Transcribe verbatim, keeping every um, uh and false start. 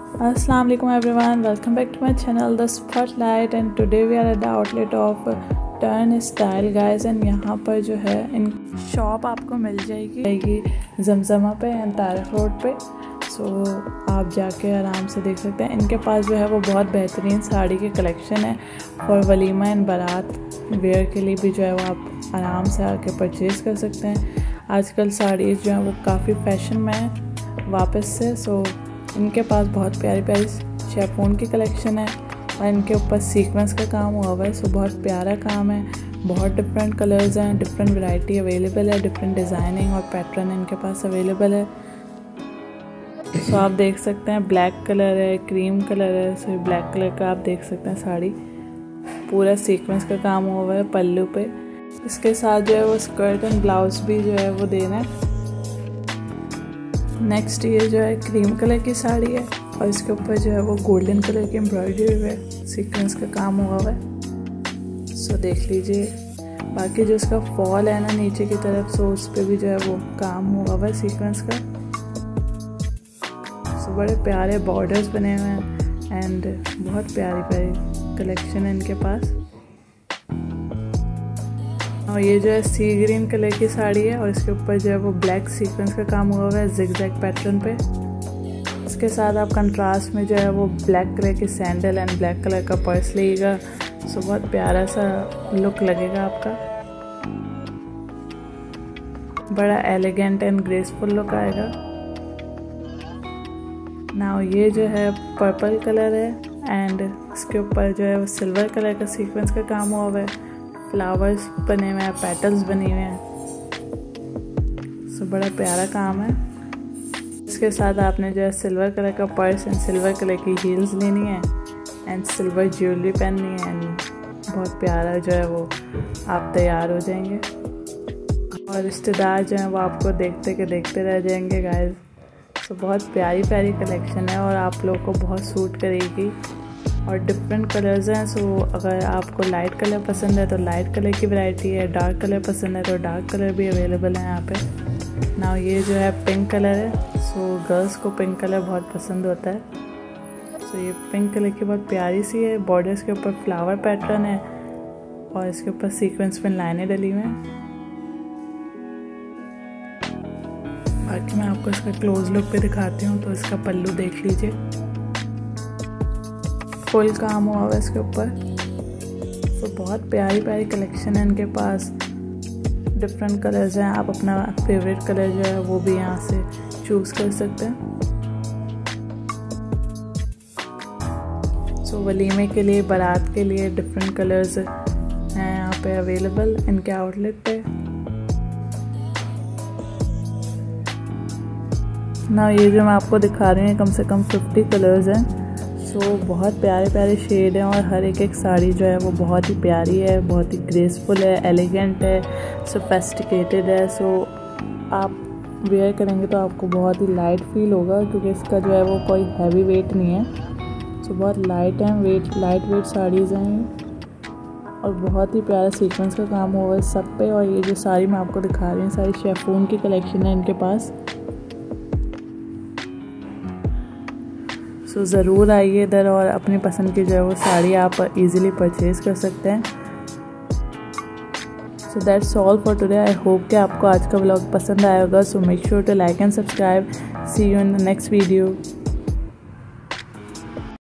Assalamu alaikum everyone, welcome back to my channel The Spotlight and today we are at the outlet of Turn Style guys and यहाँ पर जो है in shop आपको मिल जाएगी जाएगी जमजमा पे एंड तारिक रोड पे। सो so, आप जाके आराम से देख सकते हैं। इनके पास जो है वो बहुत बेहतरीन साड़ी के कलेक्शन है और वलीमा एंड बारात वेयर के लिए भी जो है वो आप आराम से आके परचेज़ कर सकते हैं। आजकल साड़ीज़ जो हैं वो काफ़ी फैशन में है वापस से। सो so, इनके पास बहुत प्यारी प्यारी शेफोन की कलेक्शन है और इनके ऊपर सीक्वेंस का काम हुआ हुआ है। सो बहुत प्यारा काम है, बहुत डिफरेंट कलर्स हैं, डिफरेंट वैरायटी अवेलेबल है, डिफरेंट डिज़ाइनिंग और पैटर्न इनके पास अवेलेबल है। सो आप देख सकते हैं ब्लैक कलर है, क्रीम कलर है। सो ब्लैक कलर का आप देख सकते हैं साड़ी पूरा सीक्वेंस का काम हुआ हुआ है पल्लू पे। इसके साथ जो है वो स्कर्ट एंड ब्लाउज भी जो है वो देना है। नेक्स्ट ये जो है क्रीम कलर की साड़ी है और इसके ऊपर जो है वो गोल्डन कलर की एम्ब्रॉयडरी है, सीक्वेंस का काम हुआ हुआ है। सो देख लीजिए। बाकी जो इसका फॉल है ना नीचे की तरफ, सो उस पर भी जो है वो काम हुआ हुआ है सीक्वेंस का। सो बड़े प्यारे बॉर्डर्स बने हुए हैं एंड बहुत प्यारी प्यारी कलेक्शन है इनके पास। और ये जो है सी ग्रीन कलर की साड़ी है और इसके ऊपर जो है वो ब्लैक सीक्वेंस का काम हुआ हुआ है जिगजैग पैटर्न पे। इसके साथ आप कंट्रास्ट में जो है वो ब्लैक कलर की सैंडल एंड ब्लैक कलर का पर्स लीजिएगा। सो बहुत प्यारा सा लुक लगेगा आपका, बड़ा एलिगेंट एंड ग्रेसफुल लुक आएगा। नाउ ये जो है पर्पल कलर है एंड इसके ऊपर जो है वो सिल्वर कलर का सीक्वेंस का काम हुआ हुआ है, फ्लावर्स बने हुए हैं, पेटल्स बने हुए हैं। सो बड़ा प्यारा काम है। इसके साथ आपने जो है सिल्वर कलर का पर्स एंड सिल्वर कलर की हील्स लेनी है एंड सिल्वर ज्वेलरी पहननी है एंड बहुत प्यारा जो है वो आप तैयार हो जाएंगे और रिश्तेदार जो हैं वो आपको देखते के देखते रह जाएंगे गाइस। सो बहुत प्यारी प्यारी कलेक्शन है और आप लोग को बहुत सूट करेगी और डिफरेंट कलर्स हैं। सो अगर आपको लाइट कलर पसंद है तो लाइट कलर की वैरायटी है, डार्क कलर पसंद है तो डार्क कलर भी अवेलेबल है यहाँ पे। नाउ ये जो है पिंक कलर है। सो गर्ल्स को पिंक कलर बहुत पसंद होता है। सो ये पिंक कलर की बहुत प्यारी सी है, बॉर्डर्स के ऊपर फ्लावर पैटर्न है और इसके ऊपर सीक्वेंस में लाइनें डली हुई हैं। बाकी मैं आपको इसका क्लोज लुक पे दिखाती हूँ। तो इसका पल्लू देख लीजिए, फुल काम हुआ हुआ है इसके ऊपर। तो बहुत प्यारी प्यारी कलेक्शन है इनके पास, डिफरेंट कलर्स हैं। आप अपना फेवरेट कलर जो है वो भी यहाँ से चूज़ कर सकते हैं। सो वलीमे के लिए, बारात के लिए डिफरेंट कलर्स हैं यहाँ पे अवेलेबल इनके आउटलेट पे। ना ये जो मैं आपको दिखा रही हूँ कम से कम फिफ्टी कलर्स हैं। सो so, बहुत प्यारे प्यारे शेड हैं और हर एक एक साड़ी जो है वो बहुत ही प्यारी है, बहुत ही ग्रेसफुल है, एलिगेंट है, सोफिस्टिकेटेड है। सो so, आप वेयर करेंगे तो आपको बहुत ही लाइट फील होगा क्योंकि इसका जो है वो कोई हैवी वेट नहीं है। सो so, बहुत लाइट है, वेट लाइट वेट साड़ीज़ हैं और बहुत ही प्यारा सीक्वेंस का काम हुआ है सब पे। और ये जो साड़ी मैं आपको दिखा रही हूँ सारी शेफून की कलेक्शन है इनके पास। सो so, ज़रूर आइए इधर और अपनी पसंद की जो है वो साड़ी आप इजीली परचेज़ कर सकते हैं। So that's all for today. I hope कि आपको आज का व्लॉग पसंद आया होगा। So make sure to like and subscribe. See you in the next video.